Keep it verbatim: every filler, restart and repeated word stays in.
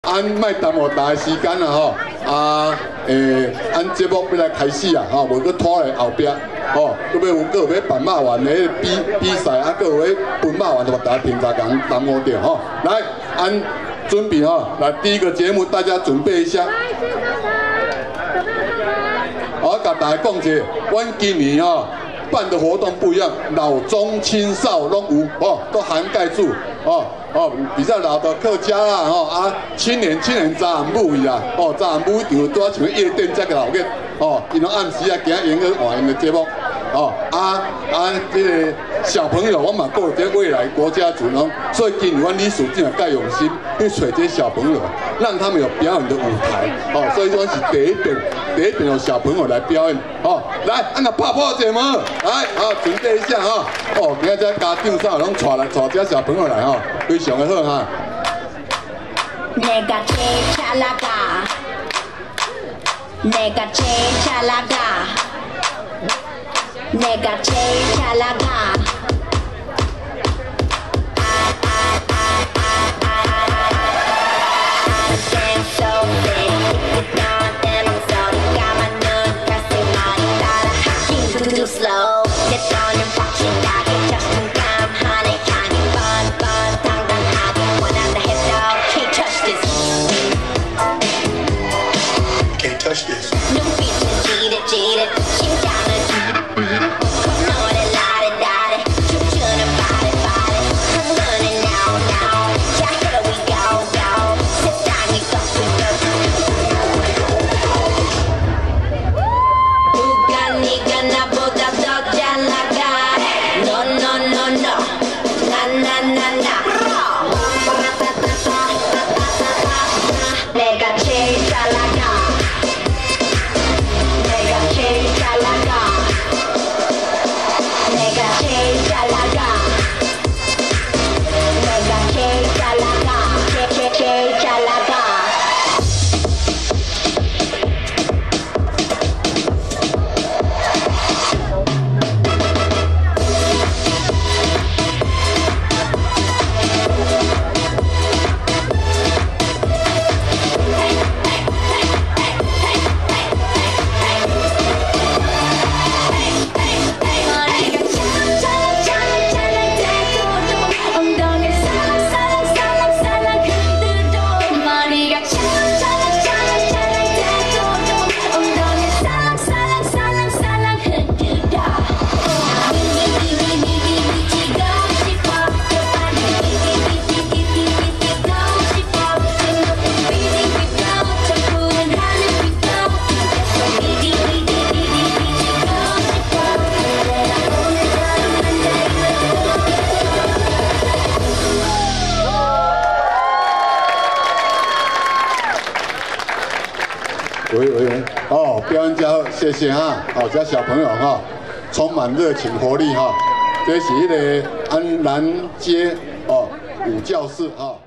按卖耽误大家时间啦吼，啊，诶，按节目要来开始啊，吼，无搁拖来后壁，吼，搁要有搁有要办马玩的比比赛，啊，搁有要分马玩，就把大家平常讲耽误掉吼。来，按准备吼，来第一个节目，大家准备一下。我甲大家讲一下，阮今年吼办的活动不一样，老中青少拢有哦，都涵盖住哦。 哦，比较老的客家啦，吼、哦、啊，青年青年早晚舞啦，哦，早晚舞场拄啊像夜店这个老个，哦，伊拢暗时啊行演个换因的节目，哦啊啊，这个小朋友我嘛顾这未来国家主人，所以今年阮理事长也介用心去找这些小朋友，让他们有表演的舞台，哦，所以说是第一遍，第一遍有小朋友来表演，哦，来，按个拍破节目，来，好，准备一下哈，哦，今仔这家长啥拢带来带这小朋友来哈。 非常的好哈。 Nega che chalaga, nega che chalaga, nega che chalaga. So big, it's not that I'm sorry. Got my nun pressing my daughter. Hacking too slow. Get on and watch it. I get just in time, honey. Kind of fun, fun, tongue, tongue, hot. One on the head, dog. Can't touch this. Can't touch this. No bitches, cheat it, cheat it. She down and beat it, beat it. Come on and lie it, lie it. Choo choo and body, body. I'm running now, now. Yeah, here we go, go. Sit down, you go, you go. Bukan niga na boda do jalaga. No, no, no, no. Na, na, na, na. Nega che jalaga. Nega che jalaga. Nega che jalaga. Nega che jalaga. Che che che jalaga. 喂喂喂，哦，表演家好，谢谢哈，好、哦，这小朋友哈、哦，充满热情活力哈、哦，这是一个安南街哦舞教室哈。哦